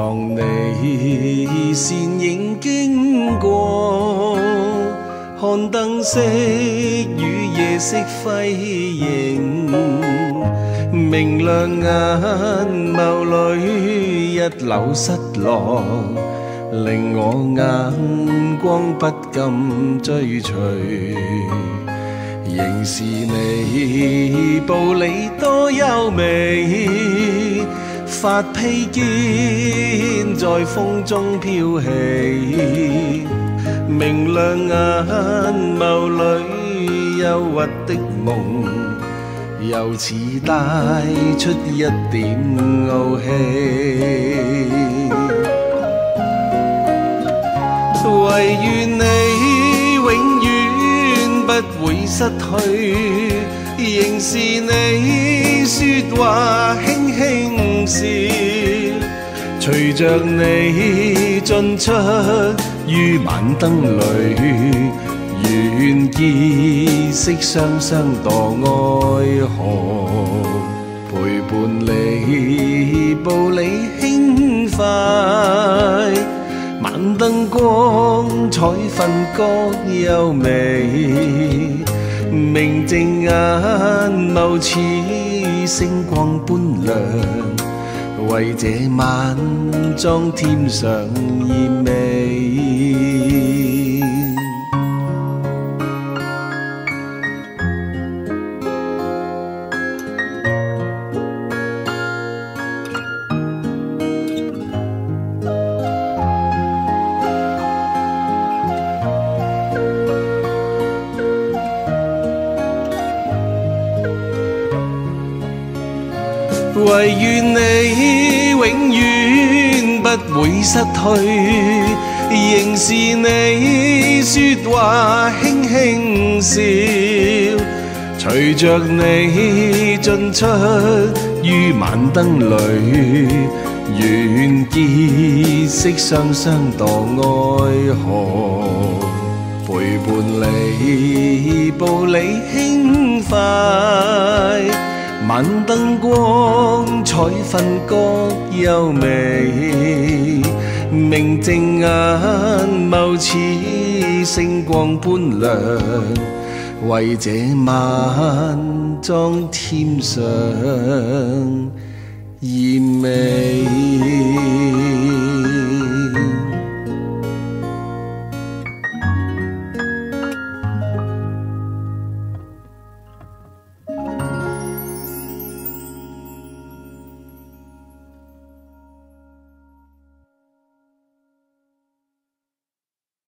望你倩影經過，看燈飾與夜色輝映，明亮眼眸裏一縷失落，令我眼光不禁追隨。仍是你步履多優美，發披肩在風中飄起，明亮眼眸裏憂鬱的夢，又似帶出一點傲氣。唯願你永遠不會失去，仍是你說話輕輕笑，隨着你進出於晚燈裏，願結識雙雙墮愛河，陪伴你步履輕快，晚燈光彩分各優美，明淨眼眸似星光般亮，為這晚裝添上豔美。唯願你永遠不會失去，仍是你說話輕輕笑，隨着你進出於晚燈裏，願結識雙雙墮愛河，陪伴你步履輕快，晚燈光彩分各優美，明淨眼眸似星光般亮，為這晚裝添上豔美。